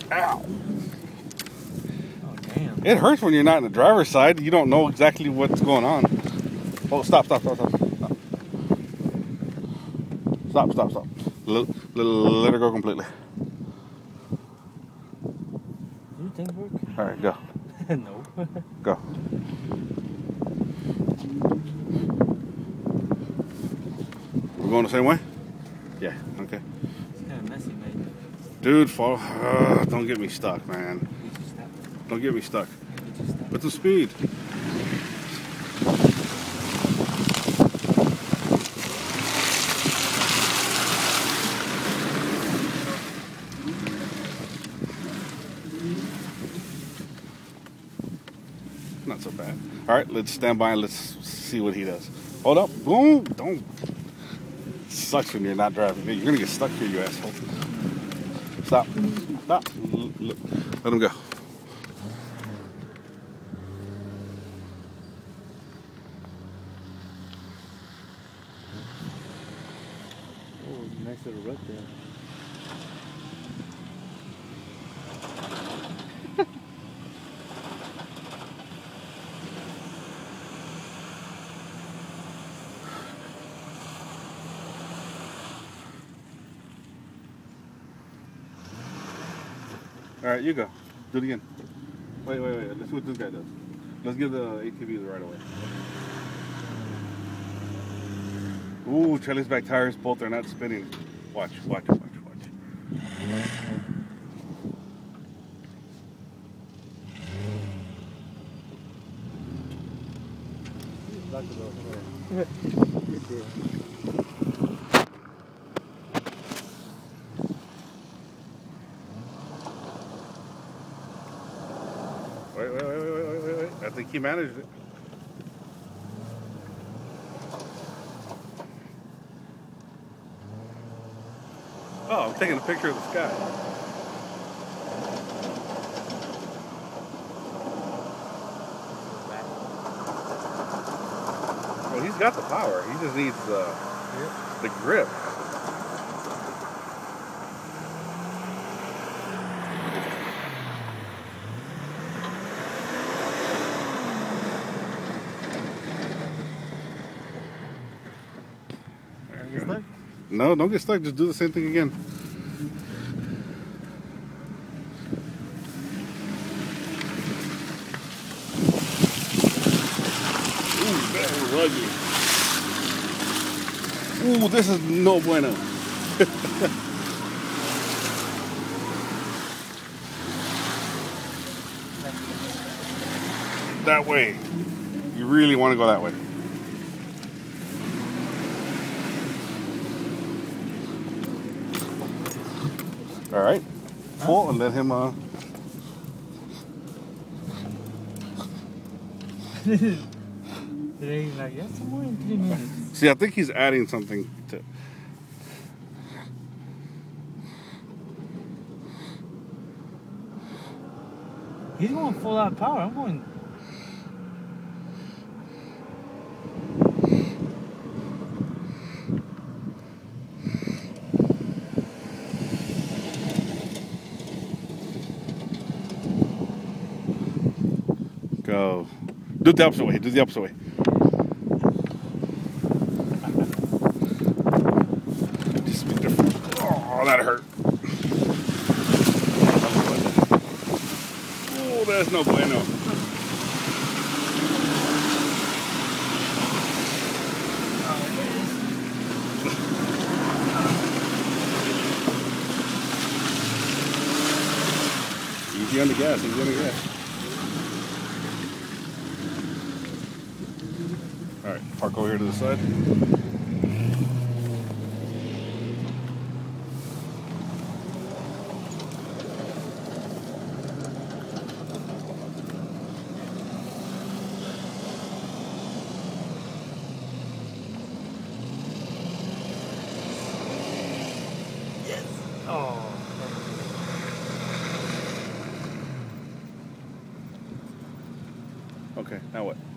Ow. Oh, damn. It hurts when you're not in the driver's side. You don't know exactly what's going on. Oh, stop. Stop. Let her go completely. You think work? All right, go. No. Go. We're going the same way? Yeah, okay. It's kind of messy, mate. Dude, fall. Don't get me stuck, man. Don't get me stuck. Put some speed. Not so bad. All right, let's stand by and let's see what he does. Hold up. Boom. Don't. Sucks when you're not driving. You're going to get stuck here, you asshole. Stop. Stop. Let him go. Oh, nice little rut there. All right, you go. Do it again. Wait. Let's see what this guy does. Let's give the ATV the right away. Ooh, Charlie's back tires, both are not spinning. Watch. Wait. I think he managed it. Oh, I'm taking a picture of the sky. Well, he's got the power. He just needs the grip. No, don't get stuck. Just do the same thing again. Ooh, that was ugly. Ooh, this is no bueno. That way. You really want to go that way. All right, pull and let him. Today, like, yeah, some more in 3 minutes. See, I think he's adding something to. He's going full out power. I'm going. Go. Do it the opposite way. Do the opposite way. Just be different. Oh, that hurt. Oh, that's no bueno. Easy on the gas. Easy on the gas. All right, park over here to the side. Yes. Oh. Okay, now what?